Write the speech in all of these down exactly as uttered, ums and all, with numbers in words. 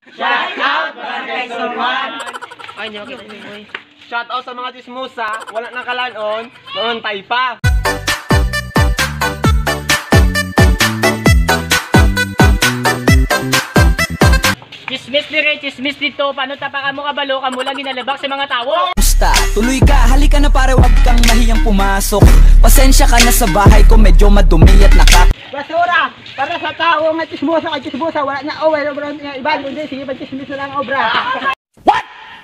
Shout out Barangay Sorwan. Ay, hindi makita yung boy. Shout out sa mga chismosa, wala nang kalanon, mamantay pa. Chismis dire, chismis dito. Paano tapaka mo kabalo? Kamu lang ginalabak sa mga tao. Musta? Tuloy ka, halika na pare, wag kang mahiyang pumasok. Pasensya ka na sa bahay ko, medyo madumi at naka Basura! Para sa tao nga chismosa kay chismosa, wala na over, obra nga iba, kundi sige, chismis na lang obra. What?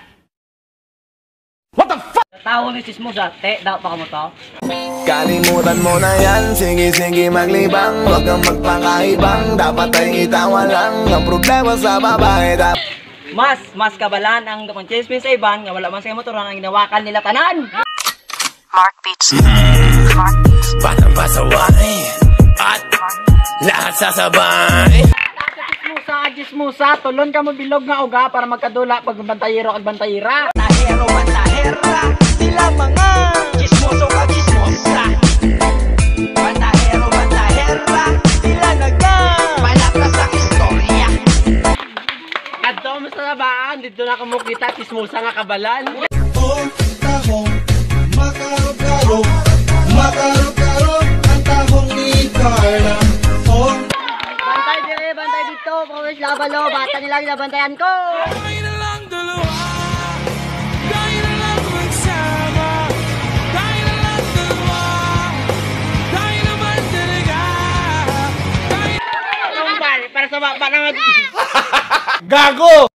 What the fuck? Tao ni chismosa, te, daw pa ka mo to. Kalimutan mo na yan, sige sige maglibang. Huwag kang magpakaibang, dapat ay itawa lang ang problema sa babae. Mas, mas kabalan ang kapang chismis sa iban, nga wala man sa motoran ang ginawakan nila tanan. Mark Beats. Mark Beats. Batang pasaway at lahat sasabay. Chismosa, chismosa, tulon ka mo bilog nga uga para magkadula pag bantayero at bantayira. Tahero matahera, sila mga chismoso ka chismosa. Matahero matahera, sila naga palabras ang istorya. Kadto mo sa labaan, dito na kumukita chismosa nga kabalan. Makarog-karog, makarog-karog ang tahong ni Carla. Bantay dire, bantay dito, pawis labalo, bata nila ginabantayan ko. Tayo na lang dalawa, tayo na lang magsama, tayo na lang dalawa, tayo naman talaga. Tumbal, para sa baba na mag... Gago!